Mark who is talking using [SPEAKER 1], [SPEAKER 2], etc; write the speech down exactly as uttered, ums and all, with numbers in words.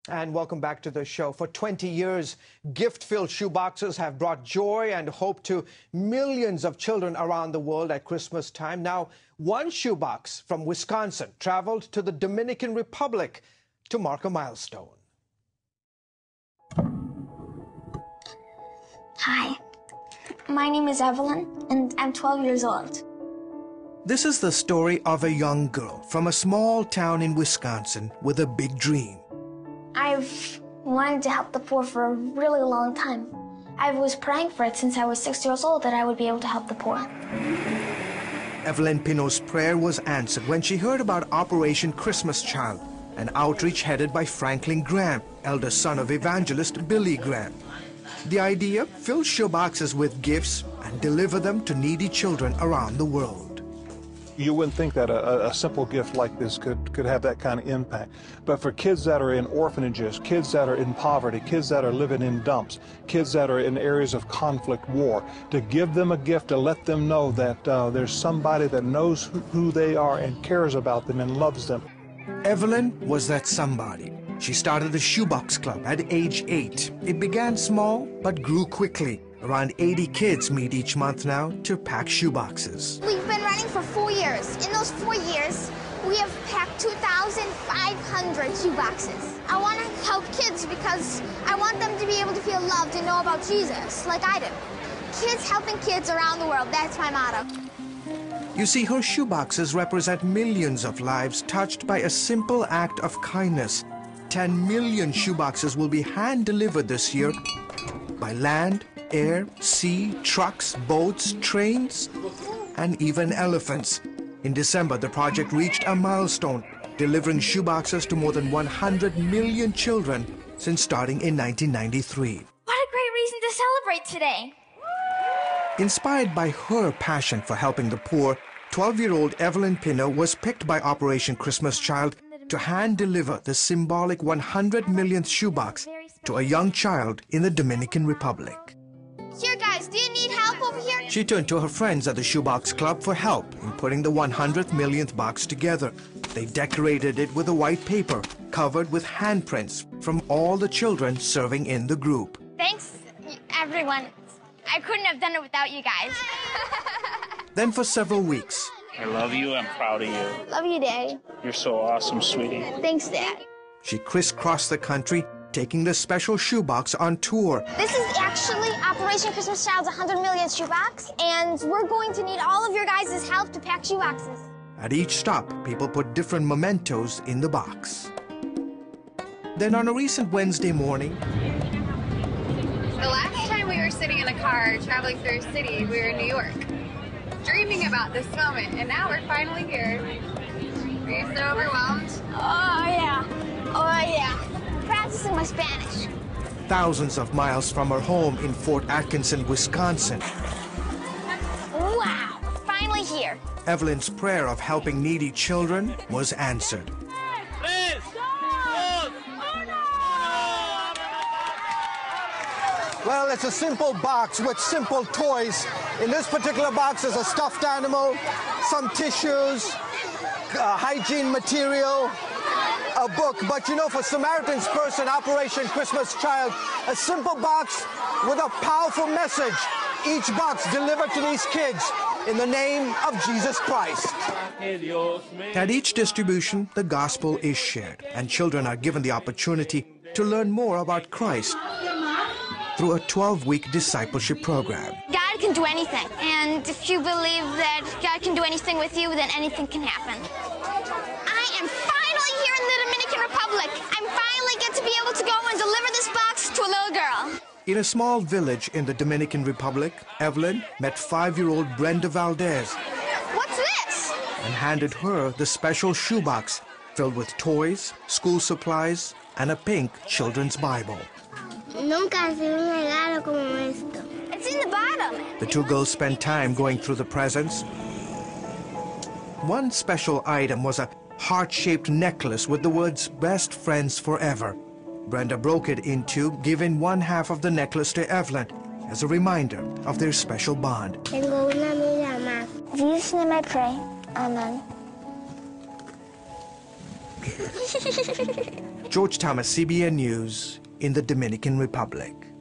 [SPEAKER 1] And welcome back to the show. For twenty years, gift-filled shoeboxes have brought joy and hope to millions of children around the world at Christmas time. Now, one shoebox from Wisconsin traveled to the Dominican Republic to mark a milestone.
[SPEAKER 2] Hi, my name is Evelyn, and I'm twelve years old.
[SPEAKER 1] This is the story of a young girl from a small town in Wisconsin with a big dream.
[SPEAKER 2] I've wanted to help the poor for a really long time. I was praying for it since I was six years old that I would be able to help the poor.
[SPEAKER 1] Evelyn Pino's prayer was answered when she heard about Operation Christmas Child, an outreach headed by Franklin Graham, elder son of evangelist Billy Graham. The idea: fill shoeboxes with gifts and deliver them to needy children around the world.
[SPEAKER 3] You wouldn't think that a, a simple gift like this could, could have that kind of impact. But for kids that are in orphanages, kids that are in poverty, kids that are living in dumps, kids that are in areas of conflict, war, to give them a gift to let them know that uh, there's somebody that knows who, who they are and cares about them and loves them.
[SPEAKER 1] Evelyn was that somebody. She started a shoebox club at age eight. It began small, but grew quickly. Around eighty kids meet each month now to pack shoeboxes.
[SPEAKER 4] We've been running for four years. In those four years, we have packed two thousand five hundred shoeboxes. I want to help kids because I want them to be able to feel loved and know about Jesus, like I do. Kids helping kids around the world, that's my motto.
[SPEAKER 1] You see, her shoeboxes represent millions of lives touched by a simple act of kindness. ten million shoeboxes will be hand-delivered this year by land, air, sea, trucks, boats, trains, and even elephants. In December, the project reached a milestone, delivering shoeboxes to more than one hundred million children since starting in nineteen ninety-three.
[SPEAKER 2] What a great reason to celebrate today!
[SPEAKER 1] Inspired by her passion for helping the poor, twelve-year-old Evelyn Pino was picked by Operation Christmas Child to hand-deliver the symbolic one hundred millionth shoebox to a young child in the Dominican Republic.
[SPEAKER 4] Here, guys, do you need help over here?
[SPEAKER 1] She turned to her friends at the Shoebox Club for help in putting the one hundred millionth box together. They decorated it with a white paper covered with handprints from all the children serving in the group.
[SPEAKER 2] Thanks, everyone. I couldn't have done it without you guys.
[SPEAKER 1] Then for several weeks,
[SPEAKER 5] I love you, I'm proud of you.
[SPEAKER 4] Love you, Daddy.
[SPEAKER 5] You're so awesome, sweetie.
[SPEAKER 4] Thanks, Dad.
[SPEAKER 1] she crisscrossed the country, taking the special shoebox on tour.
[SPEAKER 4] This is actually Operation Christmas Child's one hundred millionth shoebox, and we're going to need all of your guys' help to pack shoeboxes.
[SPEAKER 1] At each stop, people put different mementos in the box. Then on a recent Wednesday morning,
[SPEAKER 6] the last time we were sitting in a car traveling through a city, we were in New York, dreaming about this moment, and now we're finally here. Are you so overwhelmed?
[SPEAKER 4] Oh, yeah. Oh, yeah. Practicing my Spanish.
[SPEAKER 1] thousands of miles from her home in Fort Atkinson, Wisconsin,
[SPEAKER 4] Wow. Finally here.
[SPEAKER 1] Evelyn's prayer of helping needy children was answered. Well, it's a simple box with simple toys. In this particular box is a stuffed animal, some tissues, uh, hygiene material, a book. But you know, for Samaritan's Purse and Operation Christmas Child, a simple box with a powerful message. Each box delivered to these kids in the name of Jesus Christ. At each distribution, the gospel is shared, and children are given the opportunity to learn more about Christ through a twelve-week discipleship program.
[SPEAKER 2] God can do anything, and if you believe that God can do anything with you, then anything can happen.
[SPEAKER 4] I am finally here in the Dominican Republic. I'm finally get to be able to go and deliver this box to a little girl.
[SPEAKER 1] In a small village in the Dominican Republic, Evelyn met five-year-old Brenda Valdez
[SPEAKER 4] What's this?
[SPEAKER 1] and handed her the special shoebox filled with toys, school supplies, and a pink children's Bible.
[SPEAKER 4] Nunca ha sido un regalo como esto. It's in the bottom.
[SPEAKER 1] The two girls spent time going through the presents. One special item was a heart-shaped necklace with the words, "Best Friends Forever." Brenda broke it in two, giving one half of the necklace to Evelyn as a reminder of their special bond.
[SPEAKER 4] Tengo una amiga más.
[SPEAKER 2] In Jesus' name I pray. Amen.
[SPEAKER 1] George Thomas, C B N News, in the Dominican Republic.